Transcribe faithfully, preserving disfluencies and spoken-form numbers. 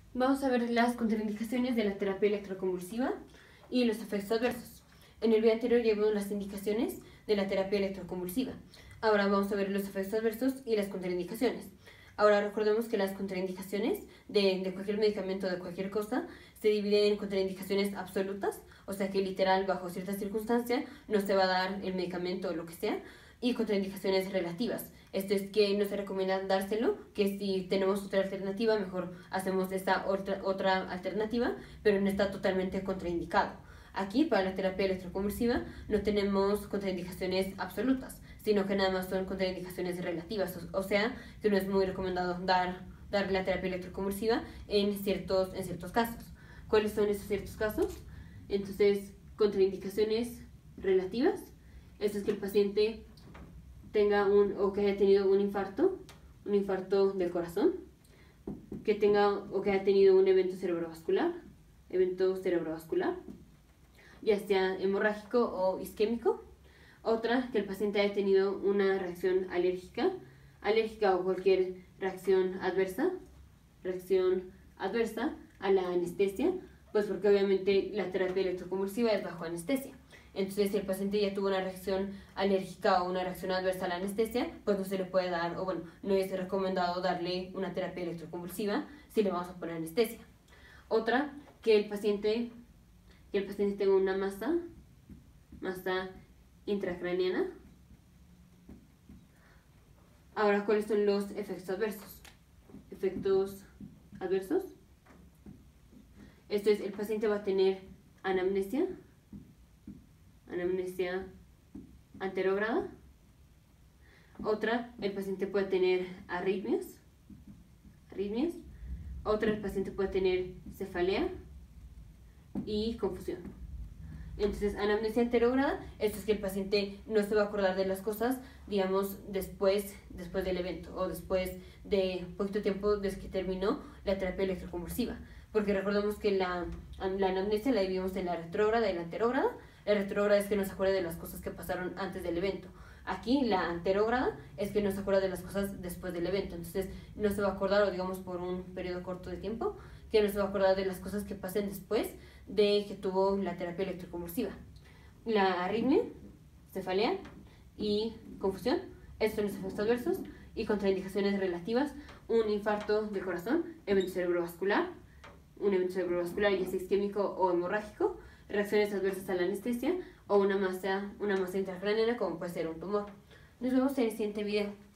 Vamos a ver las contraindicaciones de la terapia electroconvulsiva y los efectos adversos. En el video anterior ya vimos las indicaciones de la terapia electroconvulsiva. Ahora vamos a ver los efectos adversos y las contraindicaciones. Ahora recordemos que las contraindicaciones de, de cualquier medicamento o de cualquier cosa se dividen en contraindicaciones absolutas, o sea que literal bajo ciertas circunstancias no se va a dar el medicamento o lo que sea, y contraindicaciones relativas. Esto es que no se recomienda dárselo, que si tenemos otra alternativa, mejor hacemos esta otra, otra alternativa, pero no está totalmente contraindicado. Aquí, para la terapia electroconvulsiva, no tenemos contraindicaciones absolutas, sino que nada más son contraindicaciones relativas, o, o sea, que no es muy recomendado dar, dar la terapia electroconvulsiva en ciertos, en ciertos casos. ¿Cuáles son esos ciertos casos? Entonces, contraindicaciones relativas, esto es que el paciente tenga un o que haya tenido un infarto, un infarto del corazón, que tenga o que haya tenido un evento cerebrovascular, evento cerebrovascular, ya sea hemorrágico o isquémico. Otra, que el paciente haya tenido una reacción alérgica, alérgica o cualquier reacción adversa, reacción adversa a la anestesia, pues porque obviamente la terapia electroconvulsiva es bajo anestesia. Entonces, si el paciente ya tuvo una reacción alérgica o una reacción adversa a la anestesia, pues no se le puede dar, o bueno, no es recomendado darle una terapia electroconvulsiva si le vamos a poner anestesia. Otra, que el paciente, que el paciente tenga una masa, masa intracraneana. Ahora, ¿cuáles son los efectos adversos? Efectos adversos. Esto es, el paciente va a tener anamnesia, anamnesia anterógrada. Otra, el paciente puede tener arritmias, arritmias. Otra, el paciente puede tener cefalea y confusión. Entonces, anamnesia anterógrada, esto es que el paciente no se va a acordar de las cosas, digamos, después, después del evento o después de poquito tiempo desde que terminó la terapia electroconvulsiva. Porque recordemos que la, la anamnesia la dividimos en la retrógrada y la anterógrada. La retrógrada es que no se acuerda de las cosas que pasaron antes del evento. Aquí la anterógrada es que no se acuerda de las cosas después del evento. Entonces no se va a acordar, o digamos por un periodo corto de tiempo, que no se va a acordar de las cosas que pasen después de que tuvo la terapia electroconvulsiva. La arritmia, cefalea y confusión, estos son los efectos adversos y contraindicaciones relativas: un infarto del corazón, evento cerebrovascular, un evento cerebrovascular ya sea isquémico o hemorrágico, reacciones adversas a la anestesia o una masa, una masa intracraneana como puede ser un tumor. Nos vemos en el siguiente video.